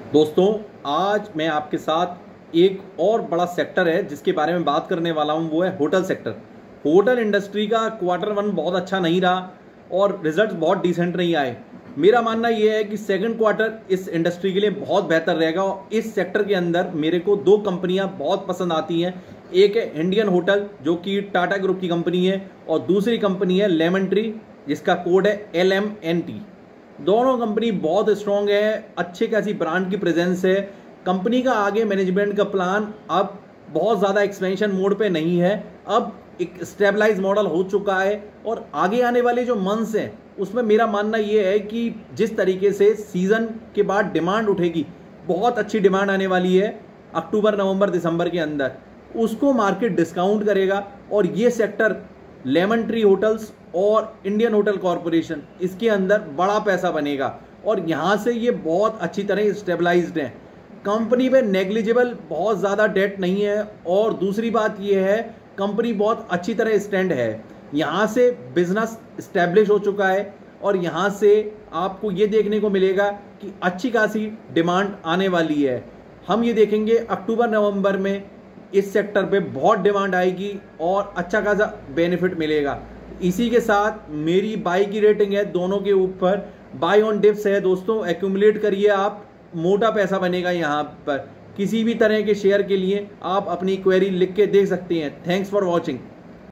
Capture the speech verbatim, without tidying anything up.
दोस्तों, आज मैं आपके साथ एक और बड़ा सेक्टर है जिसके बारे में बात करने वाला हूं, वो है होटल सेक्टर। होटल इंडस्ट्री का क्वार्टर वन बहुत अच्छा नहीं रहा और रिजल्ट्स बहुत डिसेंट नहीं आए। मेरा मानना यह है कि सेकंड क्वार्टर इस इंडस्ट्री के लिए बहुत बेहतर रहेगा और इस सेक्टर के अंदर मेरे को दो कंपनियां बहुत पसंद आती हैं। एक है इंडियन होटल जो कि टाटा ग्रुप की कंपनी है और दूसरी कंपनी है लेमन ट्री जिसका कोड है एल एम एन टी। दोनों कंपनी बहुत स्ट्रॉन्ग है, अच्छे खासी ब्रांड की प्रेजेंस है। कंपनी का आगे मैनेजमेंट का प्लान अब बहुत ज़्यादा एक्सपेंशन मोड पे नहीं है, अब एक स्टेबलाइज मॉडल हो चुका है और आगे आने वाले जो मंथ्स हैं उसमें मेरा मानना ये है कि जिस तरीके से सीज़न के बाद डिमांड उठेगी, बहुत अच्छी डिमांड आने वाली है अक्टूबर नवंबर दिसंबर के अंदर, उसको मार्केट डिस्काउंट करेगा और ये सेक्टर लेमन ट्री होटल्स और इंडियन होटल कॉरपोरेशन इसके अंदर बड़ा पैसा बनेगा और यहाँ से ये बहुत अच्छी तरह स्टेबलाइज्ड है। कंपनी पे नेग्लिजिबल बहुत ज़्यादा डेट नहीं है और दूसरी बात ये है कंपनी बहुत अच्छी तरह स्टैंड है। यहाँ से बिजनेस स्टैब्लिश हो चुका है और यहाँ से आपको ये देखने को मिलेगा कि अच्छी खासी डिमांड आने वाली है। हम ये देखेंगे अक्टूबर नवंबर में इस सेक्टर पे बहुत डिमांड आएगी और अच्छा खासा बेनिफिट मिलेगा। इसी के साथ मेरी बाई की रेटिंग है दोनों के ऊपर, बाई ऑन डिप्स है दोस्तों, एक्यूमुलेट करिए, आप मोटा पैसा बनेगा। यहाँ पर किसी भी तरह के शेयर के लिए आप अपनी क्वेरी लिख के दे सकते हैं। Thanks for watching.